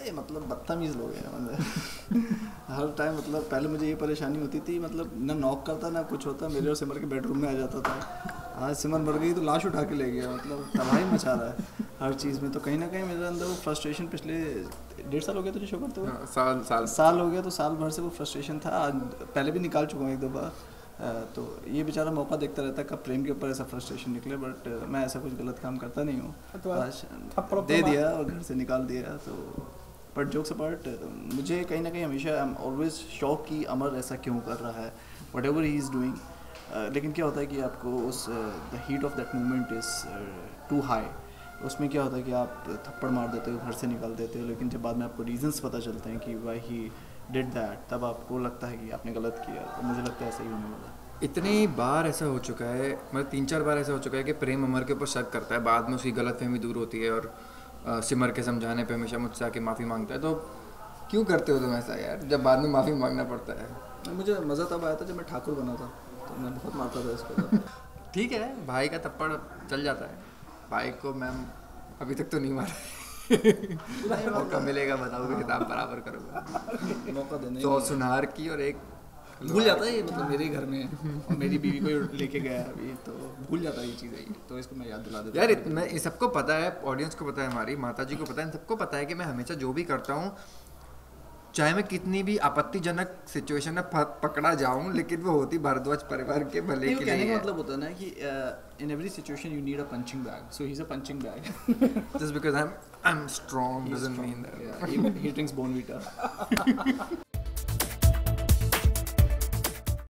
बड़े मतलब बदतमीज़ लोग हैं मतलब हर टाइम मतलब पहले मुझे ये परेशानी होती थी मतलब ना नॉक करता ना कुछ होता, मेरे और सिमर के बेडरूम में आ जाता था। आज सिमर मर गई तो लाश उठा के ले गया, मतलब तबाही मचा रहा है हर चीज़ में। तो कहीं ना कहीं मेरे अंदर वो फ्रस्ट्रेशन पिछले 1.5 साल हो गया तुझे शो करते हुए? साल हो गया, तो साल भर से वो फ्रस्ट्रेशन था। आज पहले भी निकाल चुका हूँ एक दो बार। तो ये बेचारा मौका देखता रहता है कब प्रेम के ऊपर ऐसा फ्रस्ट्रेशन निकले, बट मैं ऐसा कुछ गलत काम करता नहीं हूँ। तो आज दे दिया और घर से निकाल दिया। तो बट जोक्स अपार्ट, मुझे कहीं ना कहीं हमेशा आई एम ऑलवेज शॉक कि अमर ऐसा क्यों कर रहा है, whatever he is doing. लेकिन क्या होता है कि आपको उस the heat of that moment is too high. उसमें क्या होता है कि आप थप्पड़ मार देते हो, घर से निकाल देते हो, लेकिन जब बाद में आपको रीजंस पता चलते हैं कि वाई ही डिड दैट, तब आपको लगता है कि आपने गलत किया। तो मुझे लगता है ऐसा ही होने वाला है। इतनी बार ऐसा हो चुका है, मतलब 3-4 बार ऐसा हो चुका है कि प्रेम अमर के ऊपर शक करता है, बाद में उसकी गलतफहमी दूर होती है और सिमर के समझाने पे हमेशा मुझसे आके माफ़ी मांगता है। तो क्यों करते हो तुम ऐसा यार, जब बाद में माफ़ी मांगना पड़ता है? मुझे मज़ा तब आया था जब मैं ठाकुर बना था, तो मैं बहुत मारता था इसको तब। ठीक है, भाई का थप्पड़ चल जाता है। भाई को मैम अभी तक तो नहीं मारा। मौका मिलेगा बताओगे, हिसाब बराबर करूँगा। मौका देने तो सुनार की और एक भूल जाता है ये, मतलब मेरे घर में और मेरी बीवी को लेके गया है अभी, तो भूल जाता है ये चीज़ें ही, तो इसको मैं याद दिला देता यार। मैं सबको पता है, ऑडियंस को पता है, हमारी माता जी को पता है, सबको पता है कि मैं हमेशा जो भी करता हूँ, चाहे मैं कितनी भी आपत्तिजनक सिचुएशन में पकड़ा जाऊं, लेकिन वो होती भारद्वाज परिवार के भले के लिए। कहने का मतलब होता है ना कि in every situation you need a punching bag, so he is a punching bag. Just because I am strong doesn't mean that he drinks Bournvita.